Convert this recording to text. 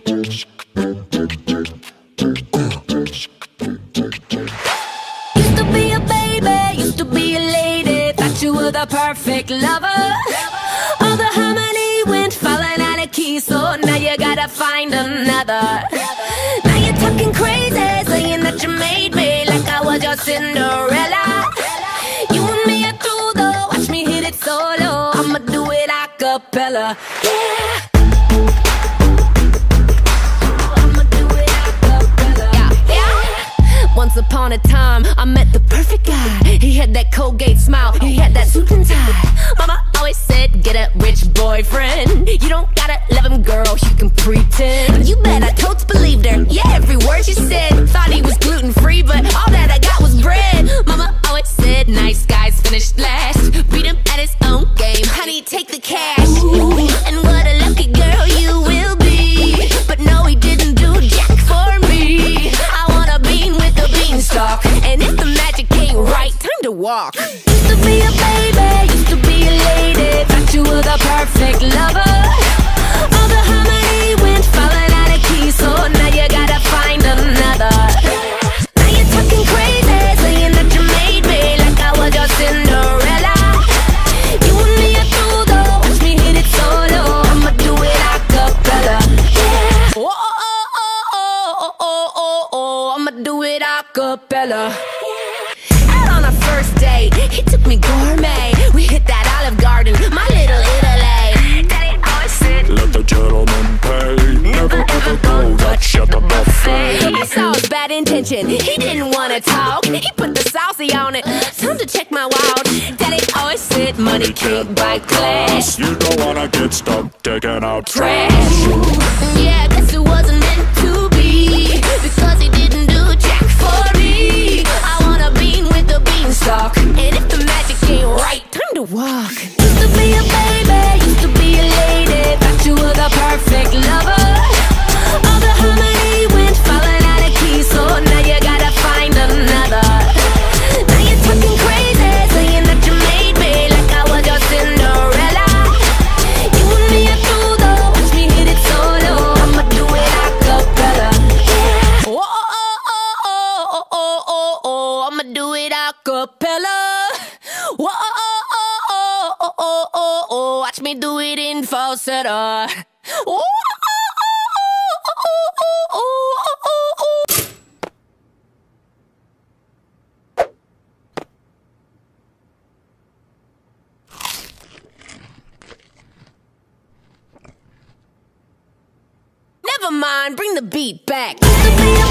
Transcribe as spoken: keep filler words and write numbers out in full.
Used to be a baby, used to be a lady, thought you were the perfect lover. All the harmony went falling out of key, so now you gotta find another. Now you're talking crazy, saying that you made me like I was your Cinderella. You and me are through though, watch me hit it solo, I'ma do it a cappella. Yeah. Once upon a time, I met the perfect guy. He had that Colgate smile, he had that suit and tie. Mama always said, get a rich boyfriend. You don't gotta love him, girl, you can pretend. You bet I totes believed her, yeah, every word she said. Thought he was gluten-free, but all that I got was bread. Mama always said, nice guys finish last. Beat him at his own game, honey, take the cash. Ooh, and what a lucky girl you will be. But no, he didn't do jack for me. I want a bean with the beanstalk, and if the magic ain't right, time to walk. Used to be a baby, used to be a lady, thought you were the perfect lover. All the harmony went falling out of key, so now you gotta find another. Now you're talking crazy, saying that you made me like I was your Cinderella. You and me are through though, watch me hit it solo, I'ma do it a cappella. Yeah. Oh, oh, oh, oh, oh, oh, oh, oh, I'ma do it a cappella. Out on our first date, he took me gourmet. We hit that Olive Garden, my little Italy. Daddy always said, let the gentleman pay. Never ever go Dutch at the buffet. I saw his bad intention, he didn't wanna talk. He put the saucy on it, time to check my wallet. Daddy always said, money can't buy class. You don't wanna get stuck taking out Trash. Yeah, guess it wasn't meant to be, because he didn't do jack for me. I want a bean with the beanstalk, and if the magic ain't right, time to walk. Used to be a baby, used to be a lady, thought you were the perfect lover. All the harmony went falling out of key, so now you gotta find another. Now you're talking crazy, saying that you made me like I was your Cinderella. You and me are through though, watch me hit it solo, I'ma do it a cappella. Yeah. Oh, oh, oh, oh, oh, oh, oh, oh, I'ma do it a cappella. Oh, oh, oh, oh, oh, oh, oh, oh, watch me do it in falsetto. Oh, never mind, bring the beat back. Used to be a